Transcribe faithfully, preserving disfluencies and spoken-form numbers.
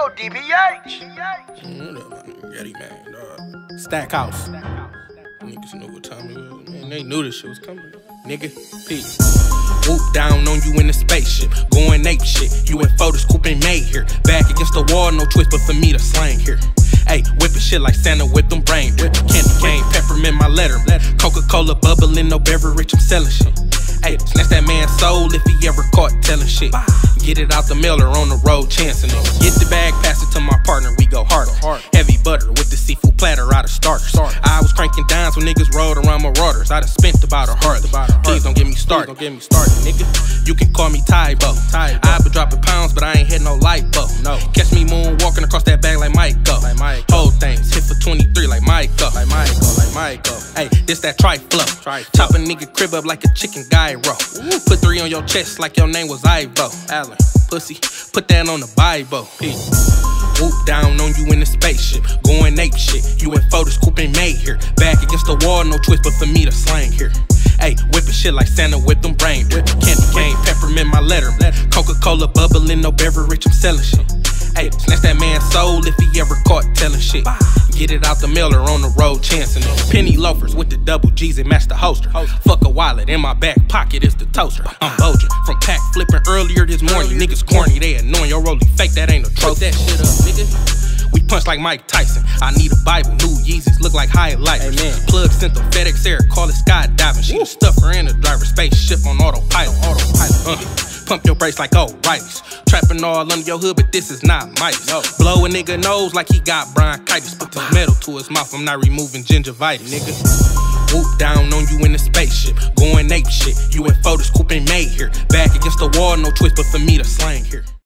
Yo, D B H. Mm, Getty man, dog. Stackhouse. Niggas know what time it was. Man, they knew this shit was coming. Nigga, peace. Whoop down on you in the spaceship, going ape shit. You in photos, cooping made here. Back against the wall, no choice but for me to slang here. Ayy, whipping shit like Santa with them brain whip. Candy cane, peppermint my letter. Coca-Cola bubbling, no beverage, I'm selling shit. Ayy, snatch that man's soul if he ever caught telling shit. Get it out the mail or on the road chancing it. Get the bag, pass it to my partner, we go harder. Heavy butter with the seafood platter out of starters. I was cranking dimes when niggas rode around Marauders. I done spent about a heart. Please don't get me started. Don't get me started, nigga. You can call me Tybo. I been dropping pounds, but I ain't hit no lipo. No. Catch me moonwalking across that bag like Michael. Like Michael. Whole things hit for twenty-three like Michael. Like Michael. Like Michael. Hey, this that tri-flow. Chop a nigga crib up like a chicken gyro. Put three on your chest like your name was Ivo. Allen. Pussy, put that on the Bible. Peace. Whoop down on you in the spaceship, going ape shit. You in photos, cooping made here. Back against the wall, no choice but for me to slang here. Ayy, whipping shit like Santa with them brain whip. Candy cane, peppermint my letter. Coca-Cola bubbling, no beverage, I'm selling shit. Ayy, snatch that man's soul if he ever caught telling shit. Get it out the mail or on the road chancing it. Penny loafers with the double G's and match the holster. Fuck a wallet, in my back pocket is the toaster. I'm Bojan from pack flipping earlier this morning. Niggas corny, they annoying. Your rollie fake, that ain't a trope. That shit up, nigga. We punch like Mike Tyson. I need a Bible, new Yeezys, look like highlighters. Amen. Plug sent the FedEx Air, call it skydiving. She the stuffer in the driver, spaceship on autopilot. Autopilot. Uh. Pump your brakes like O'Reilly's. Trapping all under your hood, but this is not mice. No. Blow a nigga nose like he got bronchitis. Put the metal to his mouth, I'm not removing gingivitis. Nigga. Whoop down on you in the spaceship, going ape shit. You in photos, cooping made here. Back against the wall, no choice but for me to slang here.